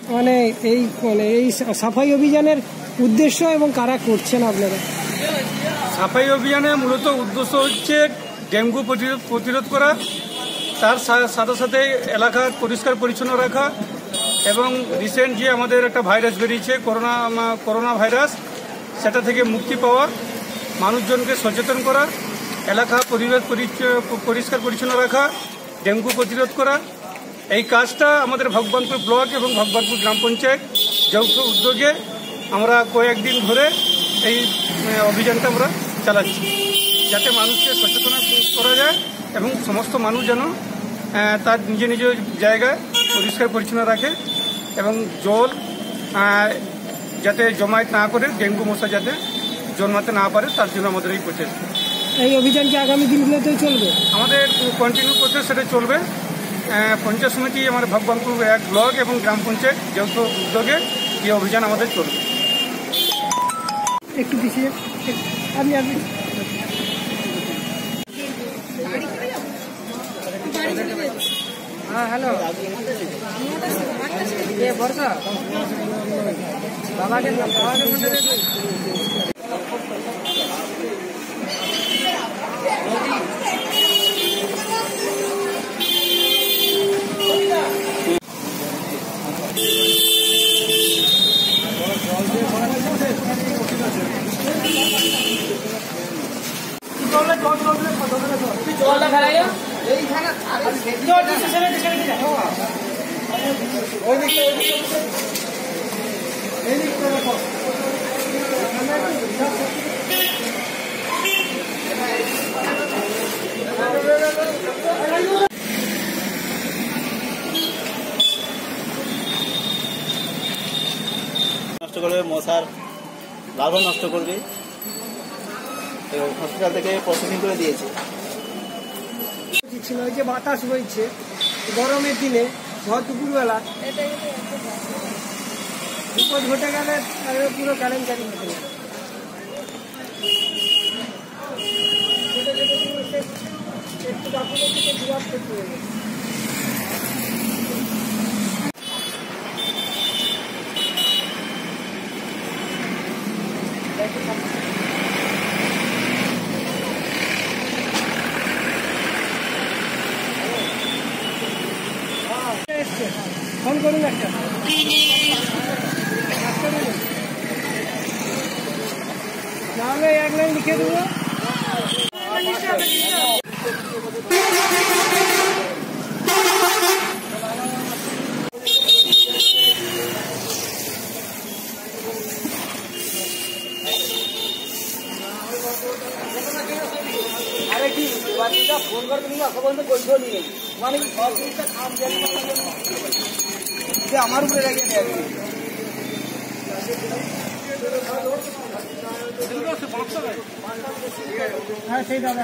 মানে এই সাফাই অভিযানের উদ্দেশ্য এবং কারা করছেন আপনারা? সাফাই অভিযানে মূলত উদ্দেশ্য হচ্ছে ডেঙ্গু প্রতিরোধ করা, তার সাথে সাথে এলাকা পরিষ্কার পরিচ্ছন্ন রাখা এবং রিসেন্ট যে আমাদের একটা ভাইরাস বেরিয়েছে করোনা ভাইরাস, সেটা থেকে মুক্তি পাওয়া, মানুষজনকে সচেতন করা, এলাকা পরিবেশ পরিষ্কার পরিচ্ছন্ন রাখা, ডেঙ্গু প্রতিরোধ করা। এই কাজটা আমাদের ভগবানপুর ব্লক এবং ভগবানপুর গ্রাম পঞ্চায়েত যৌথ উদ্যোগে আমরা কয়েকদিন ধরে এই অভিযানটা আমরা চালাচ্ছি, যাতে মানুষকে সচেতন করা যায় এবং সমস্ত মানুষ যেন তার নিজ নিজ জায়গায় পরিষ্কার পরিচ্ছন্ন রাখে এবং জল যাতে জমায়েত না করে ডেঙ্গু মশা যাতে জন্মাতে না পারে, তার জন্য আমাদের এই প্রচেষ্টা। এই অভিযান কি আগামী দিনগুলোতেও চলবে? আমাদের কন্টিনিউ প্রসেস সেটা চলবে। পঞ্চায়েত সমিতি, আমাদের ভগবানপুর 1 ব্লক এবং গ্রাম পঞ্চায়েত যৌথ উদ্যোগে এই অভিযান আমাদের চলবে। একটু পিছিয়ে আপনি হ্যাঁ হ্যালো বর্ষা বাবাকে নষ্ট করবে, মশার লার্ভা নষ্ট করবে। হসপিটাল থেকে প্রসেসিং করে দিয়েছে। যে বাতাস বইছে গরমের দিনে ভর দুপুরবেলা বিপদ ঘটে গেলে পুরো কেলেঙ্কারি হতে গেল। একটু গাফিলতির দিকে বিরাট ক্ষতি হয়ে গেছে। ফোন করুন একটা, নাহলে 1 লাইন লিখে দেবো। আরে কি ফোন করতে খবর তো বলছো নি মানে সব জিনিসটা কাম আমার উপরে রেখে দেয়। হ্যাঁ সেই দাদা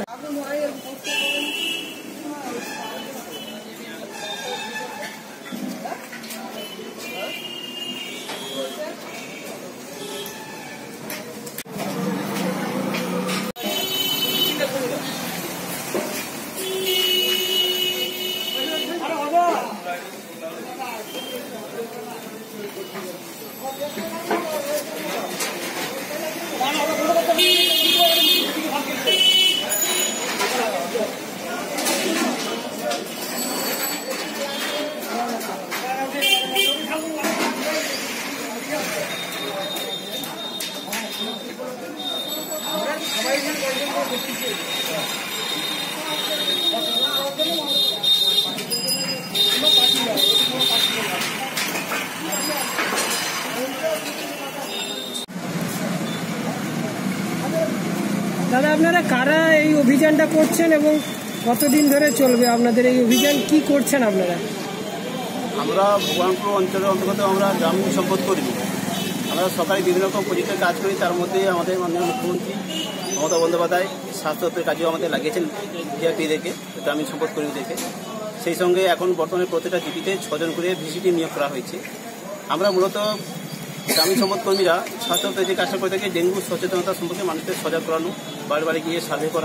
দাদা আপনারা কারা এই অভিযানটা করছেন এবং কতদিন ধরে চলবে আপনাদের এই অভিযান? কি করছেন আপনারা? আমরা ভগবানপুর অঞ্চলের অন্তর্গত আমরা গ্রামীণ সম্পদ কর্মী। আমরা সরকারি বিভিন্ন রকম প্রজেক্টের কাজ করি, তার মধ্যে আমাদের মাননীয় মুখ্যমন্ত্রী মমতা বন্দ্যোপাধ্যায় স্বাস্থ্য দপ্তরের কাজেও আমাদের লাগিয়েছেন ভিআইপিদেরকে, গ্রামীণ সম্পদ কর্মীদেরকে। সেই সঙ্গে এখন বর্তমানে প্রত্যেকটা জিপিতে 6 জন করে ভিসিটি নিয়োগ করা হয়েছে। আমরা মূলত গ্রামীণ সম্পদ কর্মীরা স্বাস্থ্য দপ্তরে যে কাজটা করে থাকে, ডেঙ্গু সচেতনতা সম্পর্কে মানুষদের সজাগ করানো, বাড়ি বাড়ি গিয়ে সার্ভে করা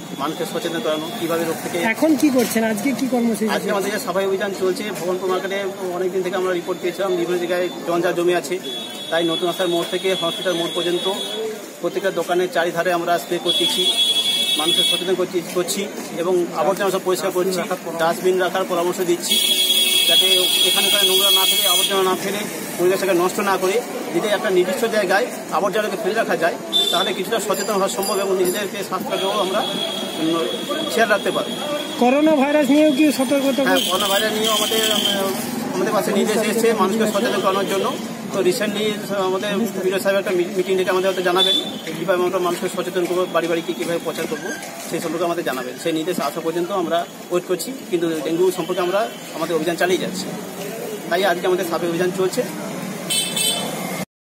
মানুষকে সচেতন করানো কীভাবে রোগ থেকে। এখন কি করছেন, আজকে কি কর্মসূচি? আজকে আমাদের যে সাফাই অভিযান চলছে ভগবানপুর মার্কেটে, অনেকদিন থেকে আমরা রিপোর্ট পেয়েছিলাম বিভিন্ন জায়গায় জঞ্জা জমে আছে, তাই নতুন রাস্তার মোড় থেকে হসপিটাল মোড় পর্যন্ত প্রত্যেকটা দোকানের চারিধারে আমরা স্প্রে করতেছি, মানুষকে সচেতন করছি এবং আবর্জনা সব পরিষ্কার করছি, ডাস্টবিন রাখার পরামর্শ দিচ্ছি যাতে এখানকার নোংরা না ফেলে, আবর্জনা না ফেলে, পরিবেশটাকে নষ্ট না করে যদি একটা নির্দিষ্ট জায়গায় আবর্জনাকে ফেলে রাখা যায় তাহলে কিছুটা সচেতন হওয়া সম্ভব এবং নিজেদেরকে স্বাস্থ্যটাকেও আমরা খেয়াল রাখতে পারি। করোনা ভাইরাস নিয়েও কি সতর্কতা? হ্যাঁ, করোনা ভাইরাস নিয়েও আমাদের পাশে নির্দেশ এসেছে মানুষকে সচেতন করানোর জন্য। তো রিসেন্টলি আমাদের বিডিও সাহেব একটা মিটিং ডেকে আমাদের হয়তো জানাবেন কীভাবে আমরা মানুষকে সচেতন করবো, বাড়ি বাড়ি কীভাবে প্রচার করবো সেই সম্পর্কে আমাদের জানাবেন। সেই নির্দেশ আসা পর্যন্ত আমরা ওয়েট করছি, কিন্তু ডেঙ্গু সম্পর্কে আমরা আমাদের অভিযান চালিয়ে যাচ্ছি। তাই আজকে আমাদের সাফাই অভিযান চলছে।